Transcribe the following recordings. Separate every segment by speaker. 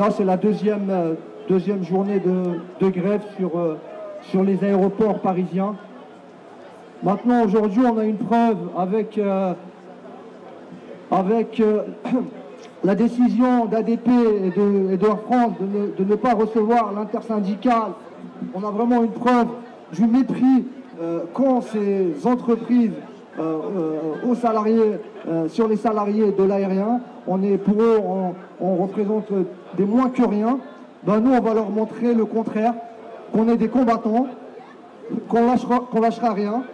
Speaker 1: là, c'est la deuxième journée de grève sur les aéroports parisiens. Maintenant, aujourd'hui, on a une preuve avec la décision d'ADP et de Air France de ne pas recevoir l'intersyndicale. On a vraiment une preuve du mépris qu'ont ces entreprises aux salariés, sur les salariés de l'aérien. Pour eux, on représente des moins que rien. Ben nous, on va leur montrer le contraire, qu'on est des combattants, qu'on lâchera rien,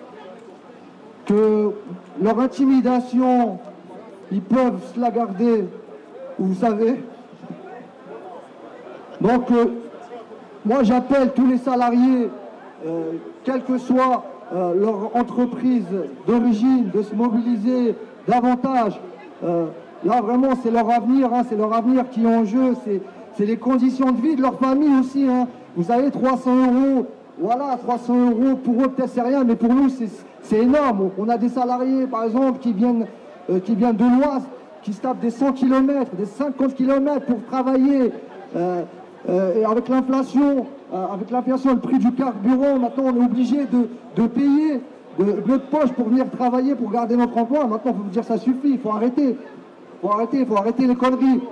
Speaker 1: que leur intimidation, ils peuvent se la garder, vous savez. Donc, moi, j'appelle tous les salariés, quelle que soit leur entreprise d'origine, de se mobiliser davantage. Là, vraiment, c'est leur avenir, hein, c'est leur avenir qui est en jeu, c'est les conditions de vie de leur famille aussi. Hein. Vous savez, 300 €, voilà, 300 € pour eux, peut-être c'est rien, mais pour nous, c'est énorme. On a des salariés, par exemple, qui viennent de l'Oise, qui se tapent des 100 km, des 50 km pour travailler. Et avec l'inflation, le prix du carburant, maintenant on est obligé de payer de notre poche pour venir travailler, pour garder notre emploi. Maintenant, il faut vous dire ça suffit, il faut arrêter. Il faut arrêter les conneries.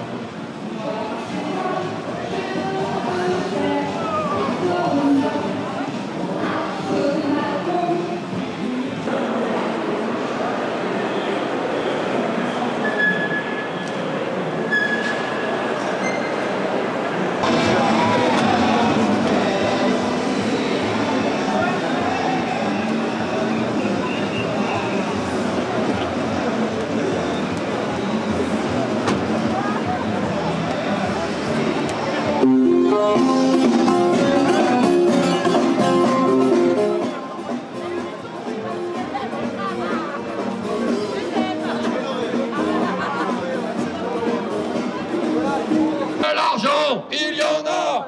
Speaker 2: Il y en a.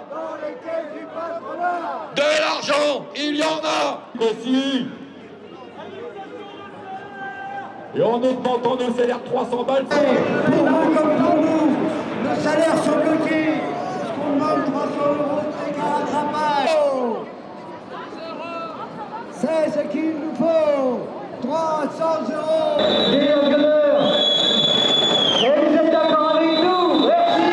Speaker 2: De l'argent, il y en a.
Speaker 3: Aussi. Et on est demandant nos salaires 300 balles.
Speaker 4: Pour nous comme pour nous, nos salaires sont bloqués. Ce qu'on demande 300 € c'est qu'un rattrapage. C'est ce qu'il nous faut. 300 €. Et vous êtes d'accord avec nous? Merci.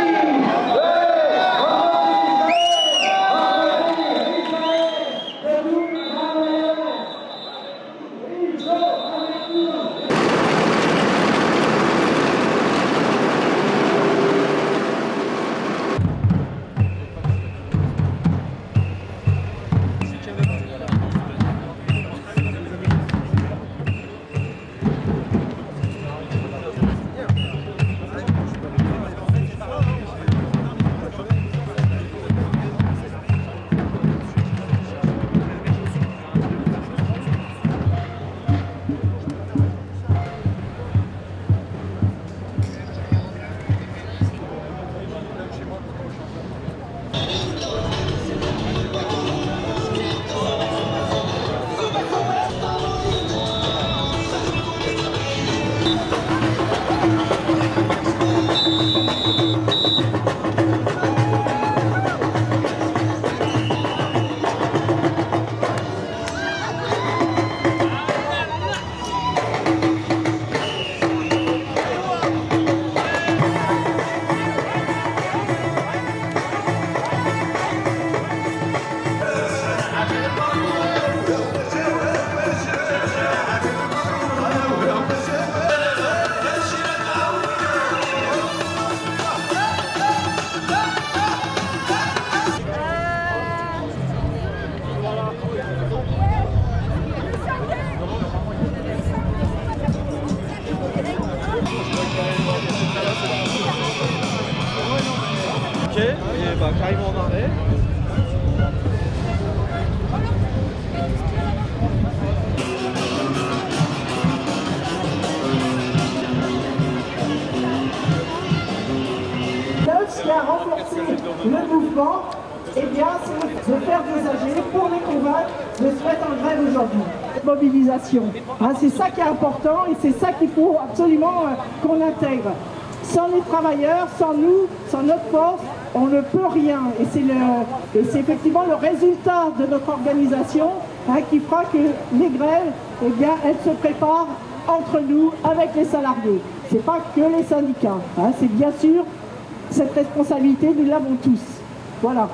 Speaker 5: Et bah, carrément en arrêt.
Speaker 6: Ce qui a renforcé le mouvement, eh bien, c'est de faire des AG pour les convaincre de se mettre en grève aujourd'hui. Mobilisation, hein, c'est ça qui est important et c'est ça qu'il faut absolument qu'on intègre. Sans les travailleurs, sans nous, sans notre force, on ne peut rien. Et c'est effectivement le résultat de notre organisation qui fera que les grèves, eh bien, elles se préparent entre nous, avec les salariés. Ce n'est pas que les syndicats. C'est bien sûr cette responsabilité, nous l'avons tous. Voilà.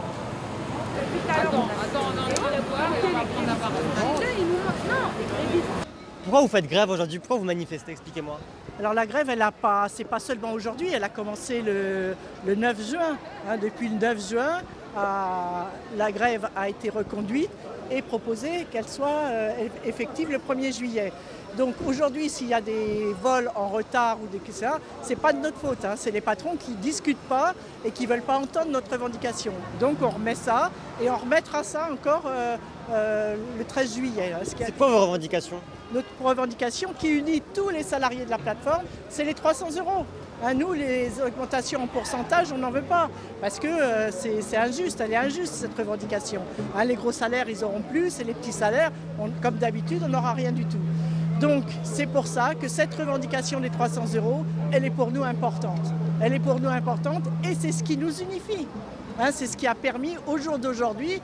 Speaker 7: Pourquoi vous faites grève aujourd'hui? Pourquoi vous manifestez? Expliquez-moi.
Speaker 8: Alors la grève, c'est pas seulement aujourd'hui, elle a commencé le 9 juin. Depuis le 9 juin, la grève a été reconduite et proposé qu'elle soit effective le 1er juillet. Donc aujourd'hui, s'il y a des vols en retard ou des ce n'est pas de notre faute, c'est les patrons qui ne discutent pas et qui ne veulent pas entendre notre revendication. Donc on remet ça et on remettra ça encore le 13 juillet.
Speaker 7: C'est quoi vos revendications?
Speaker 8: Notre revendication qui unit tous les salariés de la plateforme, c'est les 300 €. Nous, les augmentations en pourcentage, on n'en veut pas, parce que c'est injuste, elle est injuste cette revendication. Les gros salaires, ils auront plus, et les petits salaires, comme d'habitude, on n'aura rien du tout. Donc c'est pour ça que cette revendication des 300 €, elle est pour nous importante. Elle est pour nous importante et c'est ce qui nous unifie. C'est ce qui a permis au jour d'aujourd'hui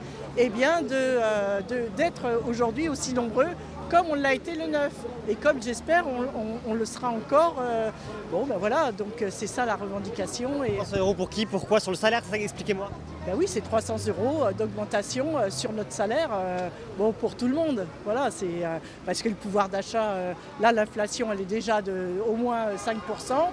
Speaker 8: d'être aujourd'hui aussi nombreux comme on l'a été le 9. Et comme j'espère, on le sera encore. Voilà, donc c'est ça la revendication. Et
Speaker 7: 300 € pour qui? Pourquoi? Sur le salaire? Expliquez-moi.
Speaker 8: Oui, c'est 300 € d'augmentation sur notre salaire pour tout le monde. Voilà, c'est parce que le pouvoir d'achat, là l'inflation elle est déjà de au moins 5%.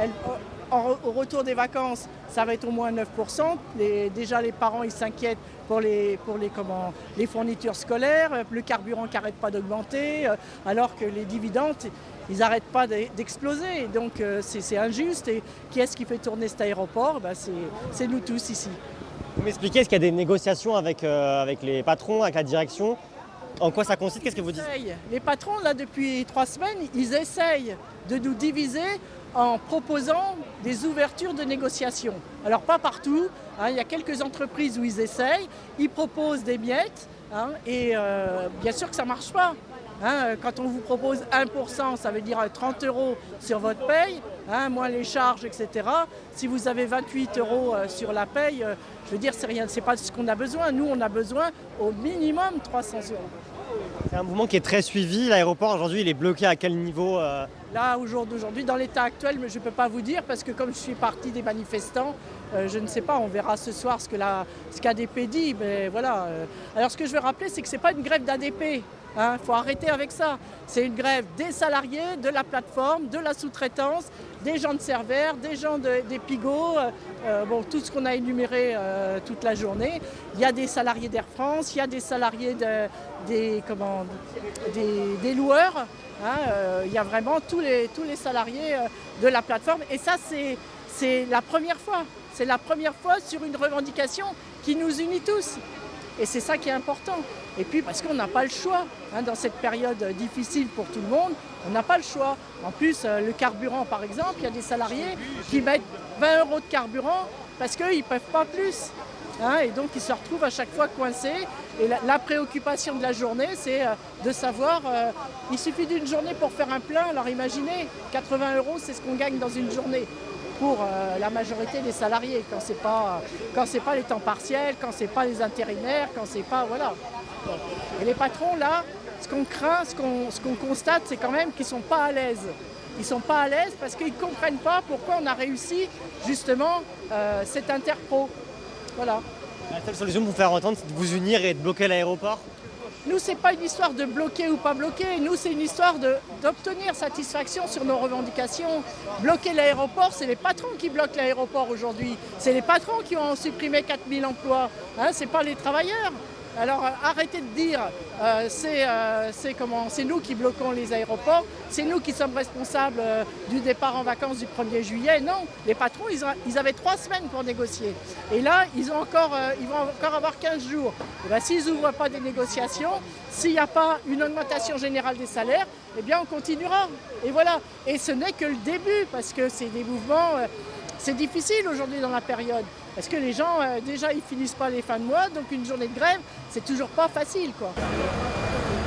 Speaker 8: Au retour des vacances, ça va être au moins 9%. Déjà les parents ils s'inquiètent pour les fournitures scolaires, le carburant qui n'arrête pas d'augmenter, alors que les dividendes, ils n'arrêtent pas d'exploser. Donc c'est injuste. Et qui est-ce qui fait tourner cet aéroport? C'est nous tous ici.
Speaker 7: Vous m'expliquez, est-ce qu'il y a des négociations avec les patrons, avec la direction? En quoi ça consiste? Qu'est-ce que vous dites?
Speaker 8: Les patrons, là, depuis 3 semaines, ils essayent de nous diviser en proposant des ouvertures de négociations. Alors pas partout, il y a quelques entreprises où ils essayent, ils proposent des miettes, et bien sûr que ça ne marche pas. Quand on vous propose 1%, ça veut dire 30 € sur votre paye, moins les charges, etc. Si vous avez 28 € sur la paye, je veux dire, c'est rien, c'est pas ce qu'on a besoin. Nous, on a besoin au minimum 300 €.
Speaker 7: C'est un mouvement qui est très suivi. L'aéroport, aujourd'hui, il est bloqué à quel niveau?
Speaker 8: Là, au jour d'aujourd'hui, dans l'état actuel, je ne peux pas vous dire parce que comme je suis partie des manifestants, je ne sais pas, on verra ce soir ce qu'ADP dit. Mais voilà. Alors, ce que je veux rappeler, c'est que ce n'est pas une grève d'ADP. Faut arrêter avec ça. C'est une grève des salariés, de la plateforme, de la sous-traitance, des gens de Servère, des gens des Pigots, tout ce qu'on a énuméré toute la journée. Il y a des salariés d'Air France, il y a des salariés des loueurs. Il y a vraiment tous les salariés de la plateforme. Et ça, c'est la première fois. C'est la première fois sur une revendication qui nous unit tous. Et c'est ça qui est important. Et puis parce qu'on n'a pas le choix. Dans cette période difficile pour tout le monde, on n'a pas le choix. En plus, le carburant, par exemple, il y a des salariés qui mettent 20 € de carburant parce qu'ils ne peuvent pas plus. Et donc ils se retrouvent à chaque fois coincés. Et la préoccupation de la journée, c'est de savoir, il suffit d'une journée pour faire un plein. Alors imaginez, 80 €, c'est ce qu'on gagne dans une journée pour la majorité des salariés, quand c'est pas les temps partiels, quand c'est pas les intérimaires, quand c'est pas, voilà. Et les patrons, là, ce qu'on craint, ce qu'on constate, c'est quand même qu'ils sont pas à l'aise. Ils sont pas à l'aise parce qu'ils comprennent pas pourquoi on a réussi, justement, cet interpro. Voilà.
Speaker 7: La seule solution pour vous faire entendre, c'est de vous unir et de bloquer l'aéroport?
Speaker 8: Nous, ce n'est pas une histoire de bloquer ou pas bloquer. Nous, c'est une histoire d'obtenir satisfaction sur nos revendications. Bloquer l'aéroport, c'est les patrons qui bloquent l'aéroport aujourd'hui. C'est les patrons qui ont supprimé 4000 emplois. Ce n'est pas les travailleurs. Alors arrêtez de dire c'est nous qui bloquons les aéroports, c'est nous qui sommes responsables du départ en vacances du 1er juillet. Non, les patrons, ils avaient 3 semaines pour négocier. Et là, ils vont encore avoir 15 jours. Et s'ils n'ouvrent pas des négociations, s'il n'y a pas une augmentation générale des salaires, eh bien on continuera. Et voilà. Et ce n'est que le début, parce que c'est des mouvements... C'est difficile aujourd'hui dans la période, parce que les gens, déjà, ils finissent pas les fins de mois, donc une journée de grève, c'est toujours pas facile, quoi.